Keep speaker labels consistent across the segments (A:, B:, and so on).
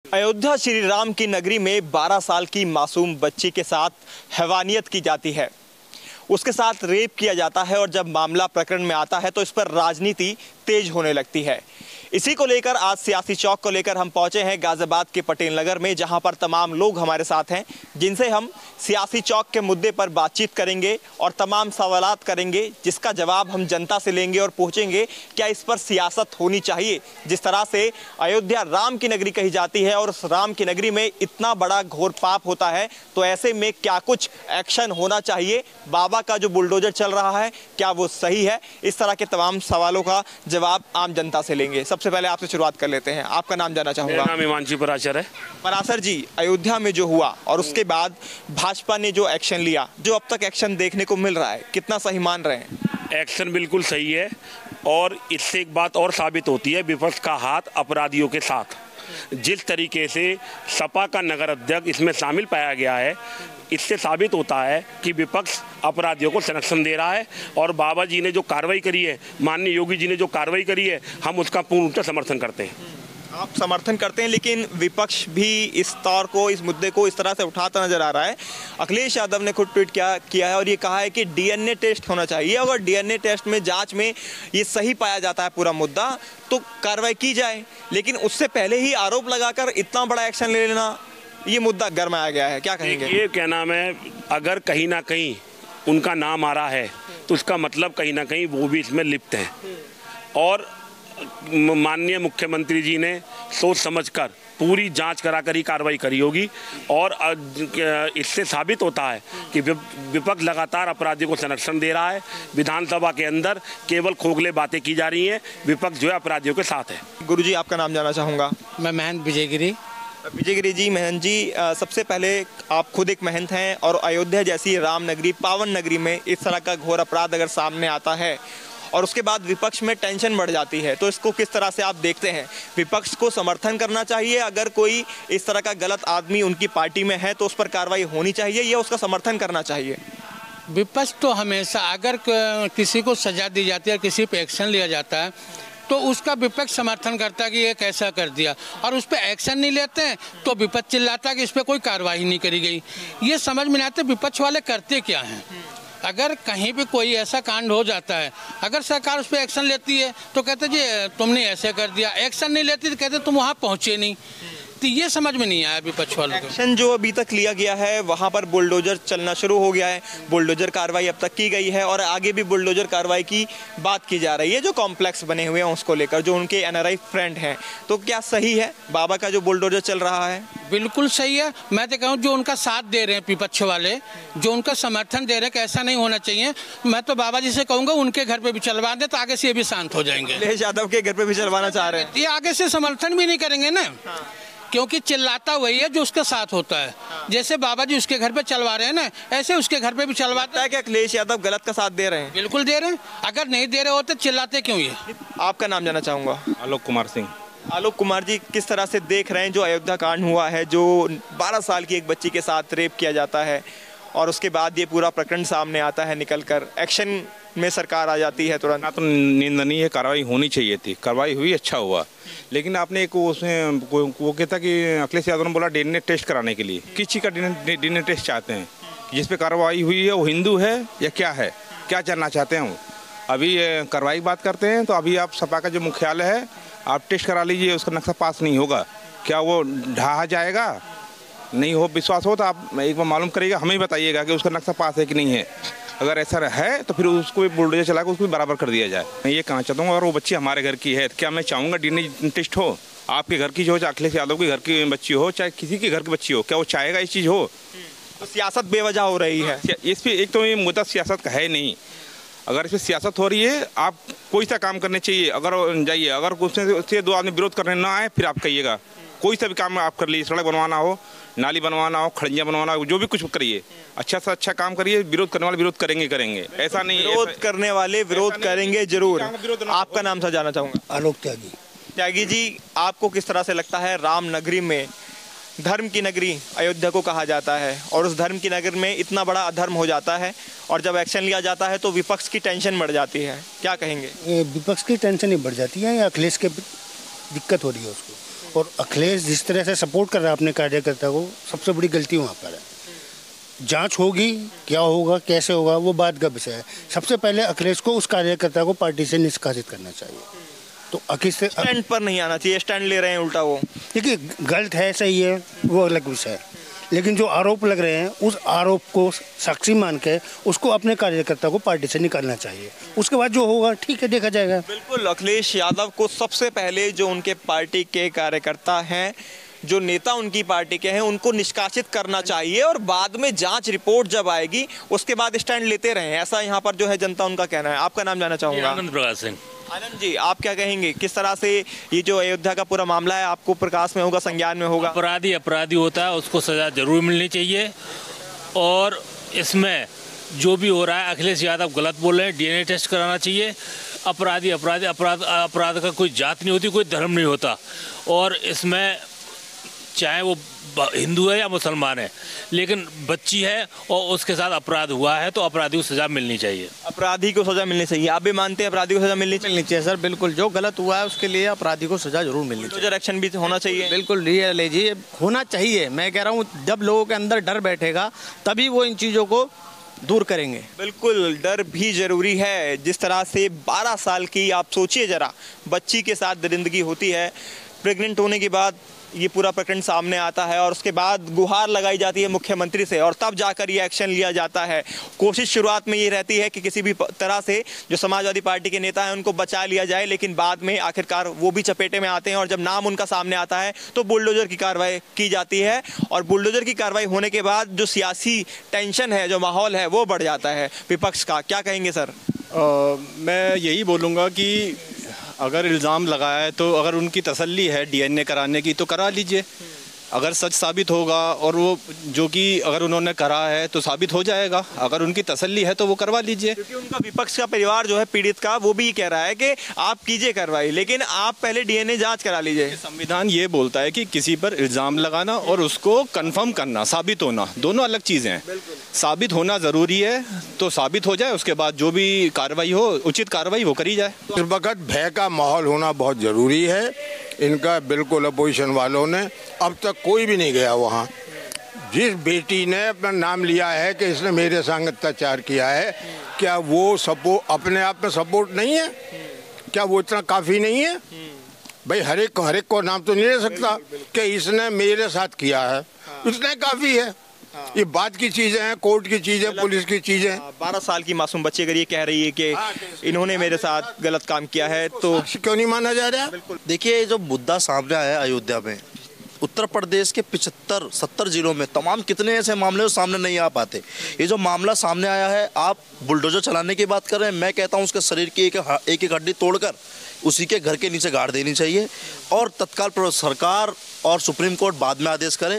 A: अयोध्या श्री राम की नगरी में 12 साल की मासूम बच्ची के साथ हैवानियत की जाती है, उसके साथ रेप किया जाता है और जब मामला प्रकरण में आता है तो इस पर राजनीति तेज होने लगती है। इसी को लेकर आज सियासी चौक को लेकर हम पहुंचे हैं गाजियाबाद के पटेल नगर में, जहां पर तमाम लोग हमारे साथ हैं जिनसे हम सियासी चौक के मुद्दे पर बातचीत करेंगे और तमाम सवालात करेंगे जिसका जवाब हम जनता से लेंगे और पूछेंगे क्या इस पर सियासत होनी चाहिए। जिस तरह से अयोध्या राम की नगरी कही जाती है और उस राम की नगरी में इतना बड़ा घोर पाप होता है, तो ऐसे में क्या कुछ एक्शन होना चाहिए। बाबा का जो बुलडोजर चल रहा है क्या वो सही है, इस तरह के तमाम सवालों का जवाब आम जनता से लेंगे। सबसे पहले आपसे शुरुआत कर लेते हैं, आपका नाम जानना चाहूंगा।
B: मेरा नाम हिमांशु पराशर है।
A: पराशर जी, अयोध्या में जो हुआ और उसके बाद भाजपा ने जो एक्शन लिया, जो अब तक एक्शन देखने को मिल रहा है, कितना सही मान रहे हैं?
B: एक्शन बिल्कुल सही है और इससे एक बात और साबित होती है, विपक्ष का हाथ अपराधियों के साथ। जिस तरीके से सपा का नगर अध्यक्ष इसमें शामिल पाया गया है, इससे साबित होता है कि विपक्ष अपराधियों को संरक्षण दे रहा है। और बाबा जी ने जो कार्रवाई करी है, माननीय योगी जी ने जो कार्रवाई करी है, हम उसका पूर्ण रूप से समर्थन करते हैं।
A: आप समर्थन करते हैं, लेकिन विपक्ष भी इस तौर को, इस मुद्दे को इस तरह से उठाता नजर आ रहा है। अखिलेश यादव ने खुद ट्वीट किया है और ये कहा है कि डीएनए टेस्ट होना चाहिए। अगर डीएनए टेस्ट में जांच में ये सही पाया जाता है पूरा मुद्दा, तो कार्रवाई की जाए, लेकिन उससे पहले ही आरोप लगाकर इतना बड़ा एक्शन ले लेना, ये मुद्दा गरमाया गया है। क्या कहेंगे?
B: ये क्या नाम है, अगर कहीं ना कहीं उनका नाम आ रहा है तो उसका मतलब कहीं ना कहीं वो भी इसमें लिप्त हैं। और माननीय मुख्यमंत्री जी ने सोच समझकर पूरी जांच कराकर ही कार्रवाई करी होगी। और इससे साबित होता है कि विपक्ष लगातार अपराधियों को संरक्षण दे रहा है। विधानसभा के अंदर केवल खोखले बातें की जा रही हैं, विपक्ष जो है अपराधियों के साथ है।
A: गुरुजी, आपका नाम जानना चाहूँगा।
C: मैं महंत विजयगिरी।
A: विजयगिरी जी, महंत जी, सबसे पहले आप खुद एक महंत हैं और अयोध्या जैसी राम नगरी, पावन नगरी में इस तरह का घोर अपराध अगर सामने आता है और उसके बाद विपक्ष में टेंशन बढ़ जाती है, तो इसको किस तरह से आप देखते हैं? विपक्ष को समर्थन करना चाहिए, अगर कोई इस तरह का गलत आदमी उनकी पार्टी में है तो उस पर कार्रवाई होनी चाहिए या उसका समर्थन करना चाहिए?
C: विपक्ष तो हमेशा, अगर किसी को सजा दी जाती है, किसी पे एक्शन लिया जाता है, तो उसका विपक्ष समर्थन करता है कि ये कैसा कर दिया, और उस पर एक्शन नहीं लेते हैं तो विपक्ष चिल्लाता है कि इस पर कोई कार्रवाई नहीं करी गई। ये समझ में नहीं आता विपक्ष वाले करते क्या हैं। अगर कहीं भी कोई ऐसा कांड हो जाता है, अगर सरकार उस पर एक्शन लेती है तो कहते जी तुमने ऐसे कर दिया, एक्शन नहीं लेती तो कहते तुम वहाँ पहुँचे नहीं। तो ये समझ में नहीं आया विपक्ष वालों को।
A: एक्शन जो अभी तक लिया गया है वहाँ पर बुलडोजर चलना शुरू हो गया है, बुलडोजर कार्रवाई अब तक की गई है और आगे भी बुलडोजर कार्रवाई की बात की जा रही है। जो कॉम्प्लेक्स बने हुए हैं उसको लेकर, जो उनके एनआरआई फ्रेंड हैं, तो क्या सही है बाबा का जो बुलडोजर चल रहा है?
C: बिल्कुल सही है। मैं तो कहूँ जो उनका साथ दे रहे हैं विपक्ष वाले, जो उनका समर्थन दे रहे हैं कि ऐसा नहीं होना चाहिए, मैं तो बाबा जी से कहूँगा उनके घर पे भी चलवा दे, तो आगे से ये भी शांत हो जाएंगे।
A: अखिलेश यादव के घर पे भी चलवाना चाह रहे हैं?
C: ये आगे से समर्थन भी नहीं करेंगे ना। क्योंकि चिल्लाता वही है जो उसके साथ होता है। जैसे बाबा जी उसके घर पे चलवा रहे हैं ना, ऐसे उसके घर पे भी चलवाता है।
A: कि अखिलेश यादव गलत का साथ दे रहे हैं?
C: बिल्कुल दे रहे हैं। अगर नहीं दे रहे होते चिल्लाते क्यों ये?
A: आपका नाम जानना चाहूँगा।
D: आलोक कुमार सिंह।
A: आलोक कुमार जी, किस तरह से देख रहे हैं जो अयोध्या कांड हुआ है, जो 12 साल की एक बच्ची के साथ रेप किया जाता है और उसके बाद ये पूरा प्रकरण सामने आता है, निकल कर एक्शन में सरकार आ जाती है तुरंत?
D: ना तो निंदनीय कार्रवाई होनी चाहिए थी, कार्रवाई हुई, अच्छा हुआ, लेकिन आपने एक उसमें वो कहता कि अखिलेश यादव ने बोला डीएनए टेस्ट कराने के लिए। किस चीज़ का डीएनए टेस्ट चाहते हैं? जिस पे कार्रवाई हुई है वो हिंदू है या क्या है, क्या जानना चाहते हैं वो? अभी कार्रवाई की बात करते हैं तो अभी आप सपा का जो मुख्यालय है आप टेस्ट करा लीजिए, उसका नक्शा पास नहीं होगा, क्या वो ढहा जाएगा? नहीं हो विश्वास हो तो आप एक बार मालूम करिएगा, हमें बताइएगा कि उसका नक्शा पास है कि नहीं है। अगर ऐसा है तो फिर उसको भी बुलडोजर चला के उसको भी बराबर कर दिया जाए। मैं ये कहना चाहता हूँ, अगर वो बच्ची हमारे घर की है तो क्या मैं चाहूँगा डीएनए टेस्ट हो? आपके घर की जो, चाहे अखिलेश यादव के घर की बच्ची हो, चाहे किसी के घर की बच्ची हो, क्या वो चाहेगा इस चीज़ हो?
A: तो सियासत बेवजह हो रही है
D: इस पर। एक तो ये मुद्दा सियासत का है नहीं। अगर इसमें सियासत हो रही है, आप कोई सा काम करने चाहिए, अगर जाइए, अगर उससे 2 आदमी विरोध करने ना आए फिर आप कहिएगा, कोई सा भी काम आप कर लीजिए, सड़क बनवाना हो, नाली बनवाना हो, खड़ंजा बनवाना हो, जो भी कुछ करिए, अच्छा से अच्छा काम करिए। विरोध करने वाले विरोध करेंगे, ऐसा नहीं।
A: विरोध करने वाले विरोध करेंगे जरूर। आपका नाम सर जानना चाहूँगा।
E: आलोक त्यागी।
A: त्यागी जी, आपको किस तरह से लगता है राम नगरी में, धर्म की नगरी अयोध्या को कहा जाता है, और उस धर्म की नगरी में इतना बड़ा अधर्म हो जाता है और जब एक्शन लिया जाता है तो विपक्ष की टेंशन बढ़ जाती है, क्या कहेंगे?
E: विपक्ष की टेंशन ही बढ़ जाती है या अखिलेश के दिक्कत हो रही है उसको? और अखिलेश जिस तरह से सपोर्ट कर रहा है अपने कार्यकर्ता को, सबसे बड़ी गलती वहाँ पर है। जांच होगी, क्या होगा कैसे होगा वो बात का विषय है। सबसे पहले अखिलेश को उस कार्यकर्ता को पार्टी से निष्कासित करना चाहिए। तो अखिलेश
A: स्टैंड पर नहीं आना चाहिए, स्टैंड ले रहे हैं उल्टा वो।
E: देखिए गलत है सही है वो अलग विषय है, लेकिन जो आरोप लग रहे हैं उस आरोप को साक्षी मान के उसको अपने कार्यकर्ता को पार्टी से निकालना चाहिए। उसके बाद जो होगा ठीक है, देखा जाएगा।
A: बिल्कुल, अखिलेश यादव को सबसे पहले जो उनके पार्टी के कार्यकर्ता हैं, जो नेता उनकी पार्टी के हैं, उनको निष्कासित करना चाहिए और बाद में जांच रिपोर्ट जब आएगी उसके बाद स्टैंड लेते रहें, ऐसा यहाँ पर जो है जनता उनका कहना है। आपका नाम जानना चाहूँगा।
F: आनंद प्रकाश सिंह।
A: आनंद जी, आप क्या कहेंगे, किस तरह से ये जो अयोध्या का पूरा मामला है आपको प्रकाश में होगा, संज्ञान में होगा?
F: अपराधी होता है, उसको सजा जरूर मिलनी चाहिए। और इसमें जो भी हो रहा है, अखिलेश यादव गलत बोल रहे हैं, डीएनए टेस्ट कराना चाहिए। अपराध का कोई जात नहीं होती, कोई धर्म नहीं होता। और इसमें चाहे वो हिंदू है या मुसलमान है, लेकिन बच्ची है और उसके साथ अपराध हुआ है तो अपराधी को सजा मिलनी चाहिए।
A: अपराधी को सजा मिलनी चाहिए। आप भी मानते हैं अपराधी को सजा मिलनी
G: चाहिए? सर बिल्कुल, जो गलत हुआ है उसके लिए अपराधी को सजा जरूर मिलनी चाहिए।
A: एक्शन भी होना चाहिए।
G: बिल्कुल लीजिए, होना चाहिए। मैं कह रहा हूँ जब लोगों के अंदर डर बैठेगा तभी वो इन चीज़ों को दूर करेंगे।
A: बिल्कुल, डर भी जरूरी है। जिस तरह से 12 साल की, आप सोचिए जरा, बच्ची के साथ दरिंदगी होती है, प्रेग्नेंट होने के बाद ये पूरा प्रकरण सामने आता है और उसके बाद गुहार लगाई जाती है मुख्यमंत्री से और तब जाकर ये एक्शन लिया जाता है। कोशिश शुरुआत में ये रहती है कि किसी भी तरह से जो समाजवादी पार्टी के नेता हैं उनको बचा लिया जाए, लेकिन बाद में आखिरकार वो भी चपेटे में आते हैं और जब नाम उनका सामने आता है तो बुलडोजर की कार्रवाई की जाती है। और बुलडोजर की कार्रवाई होने के बाद जो सियासी टेंशन है, जो माहौल है, वो बढ़ जाता है विपक्ष का। क्या कहेंगे सर?
H: मैं यही बोलूँगा कि अगर इल्ज़ाम लगाया है तो अगर उनकी तसल्ली है डीएनए कराने की तो करा लीजिए। अगर सच साबित होगा और वो जो कि अगर उन्होंने करा है तो साबित हो जाएगा। अगर उनकी तसल्ली है तो वो करवा लीजिए।
A: क्योंकि उनका विपक्ष का परिवार जो है पीड़ित का, वो भी कह रहा है कि आप कीजिए कार्रवाई, लेकिन आप पहले डीएनए जांच करा लीजिए।
H: संविधान ये बोलता है कि किसी पर इल्ज़ाम लगाना और उसको कंफर्म करना, साबित होना, दोनों अलग चीज़ें हैं। साबित होना ज़रूरी है, तो साबित हो जाए, उसके बाद जो भी कार्रवाई हो, उचित कार्रवाई वो करी जाए।
I: इस वक्त भय का माहौल होना बहुत ज़रूरी है इनका। बिल्कुल अपोजिशन वालों ने, अब तक कोई भी नहीं गया वहाँ। जिस बेटी ने अपना नाम लिया है कि इसने मेरे संग अत्याचार किया है, क्या वो अपने आप में सपोर्ट नहीं है? क्या वो इतना काफ़ी नहीं है? भाई हर एक को नाम तो नहीं ले सकता कि इसने मेरे साथ किया है, इतना काफ़ी है। ये बात की चीजें हैं, कोर्ट की चीजें, पुलिस की चीजें।
A: 12 साल की मासूम बच्ची अगर ये कह रही है कि इन्होंने मेरे साथ गलत काम किया है तो
I: क्यों नहीं माना जा रहा?
J: देखिए, जो मुद्दा सामने आया है अयोध्या में, उत्तर प्रदेश के 75-70 जिलों में तमाम कितने ऐसे मामले सामने नहीं आ पाते। ये जो मामला सामने आया है, आप बुलडोजर चलाने की बात कर रहे हैं, मैं कहता हूँ उसके शरीर की एक हड्डी तोड़कर उसी के घर के नीचे गाड़ देनी चाहिए और तत्काल सरकार और सुप्रीम कोर्ट बाद में आदेश करे।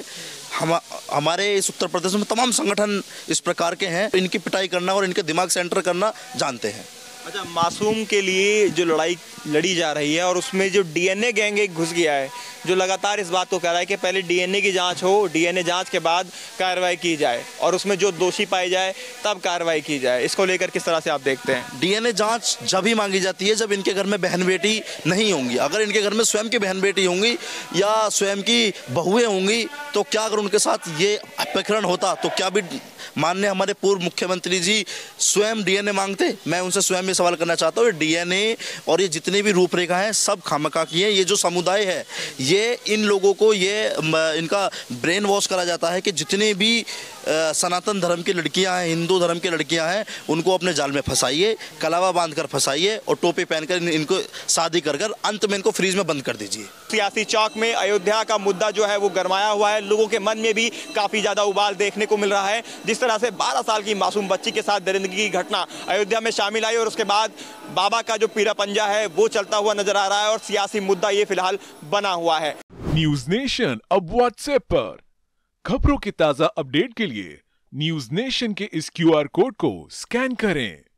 J: हमारे इस उत्तर प्रदेश में तमाम संगठन इस प्रकार के हैं, इनकी पिटाई करना और इनके दिमाग से एंटर करना जानते हैं।
A: अच्छा, मासूम के लिए जो लड़ाई लड़ी जा रही है और उसमें जो डीएनए गैंग एक घुस गया है, जो लगातार इस बात को कह रहा है कि पहले डीएनए की जांच हो, डीएनए जांच के बाद कार्रवाई की जाए और उसमें जो दोषी पाए जाए तब कार्रवाई की जाए, इसको लेकर किस तरह से आप देखते हैं?
J: डीएनए जांच जब ही मांगी जाती है जब इनके घर में बहन बेटी नहीं होंगी। अगर इनके घर में स्वयं की बहन बेटी होंगी या स्वयं की बहुएं होंगी तो क्या अगर उनके साथ ये अपहरण होता तो क्या भी माननीय हमारे पूर्व मुख्यमंत्री जी स्वयं डीएनए मांगते? मैं उनसे स्वयं ये सवाल करना चाहता हूँ, डीएनए और ये जितनी भी रूपरेखा है सब खामखा की है। ये जो समुदाय है, ये इन लोगों को इनका ब्रेन वॉश करा जाता है कि जितने भी सनातन धर्म की लड़कियां हैं, हिंदू धर्म की लड़कियां हैं, उनको अपने जाल में फंसाइए, कलावा बांधकर फंसाइए और टोपी पहनकर इनको शादी कर अंत में इनको फ्रीज में बंद कर दीजिए।
A: सियासी चौक में अयोध्या का मुद्दा जो है वो गरमाया हुआ है। लोगों के मन में भी काफी ज्यादा उबाल देखने को मिल रहा है। जिस तरह से 12 साल की मासूम बच्ची के साथ दरिंदगी की घटना अयोध्या में शामिल आई और उसके बाद बाबा का जो पीरा पंजा है वो चलता हुआ नजर आ रहा है और सियासी मुद्दा ये फिलहाल बना हुआ है।
K: न्यूज नेशन अब व्हाट्सएप पर खबरों की ताजा अपडेट के लिए न्यूज नेशन के इस QR कोड को स्कैन करें।